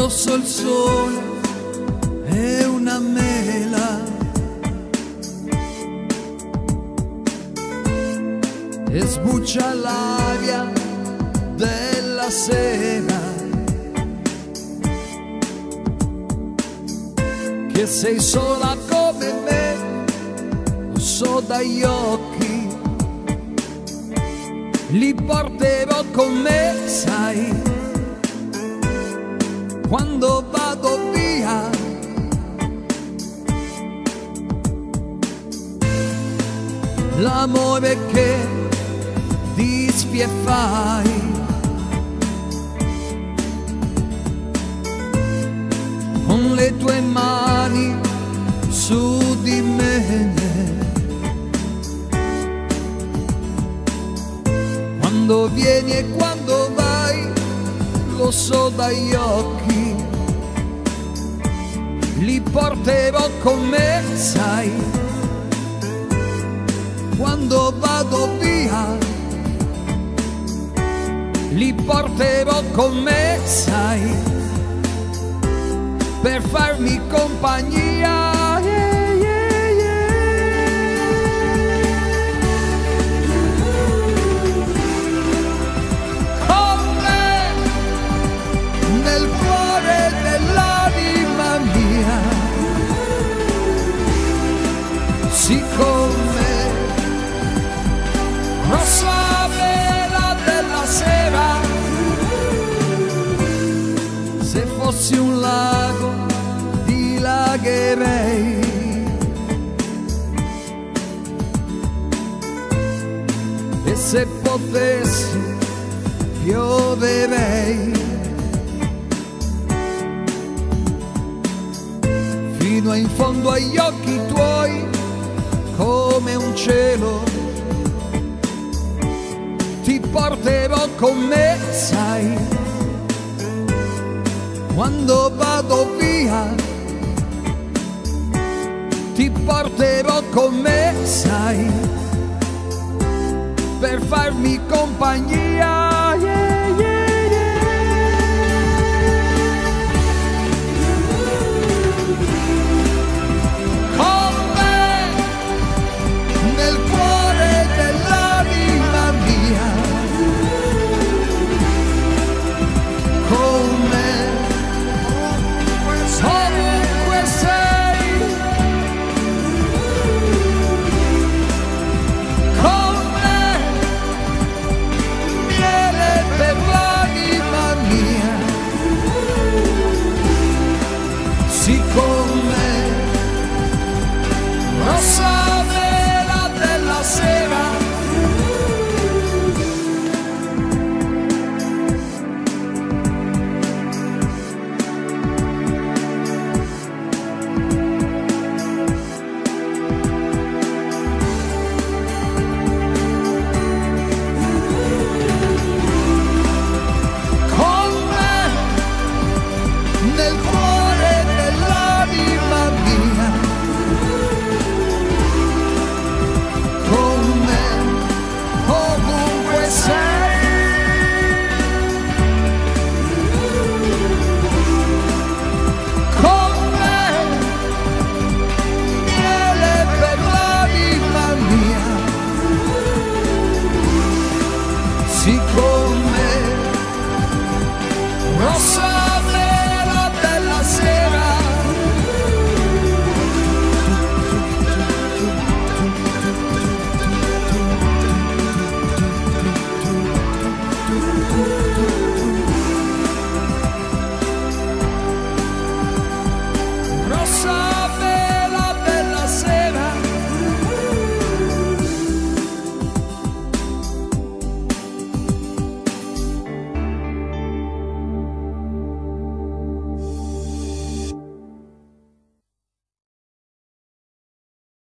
rosso il sole e una mela, e sbuccia l'aria della sera, che sei sola come me, lo so dagli occhi, li porterò con me, sai, quando vado via. L'amore che disfi e fai, con le tue mani su di me, quando vieni e quando vai, lo so dagli occhi, li porterò con me, sai, quando vado via, li porterò con me, sai, per farmi compagnia. Con me, nel cuore dell'anima mia, siccome rossa vela della sera, se fossi un lago dilagherei, e se potessi pioverei, fino in fondo agli occhi tuoi, come un cielo ti porterò con me, sai, quando vado via, ti porterò con me, sai, per farmi compagnia.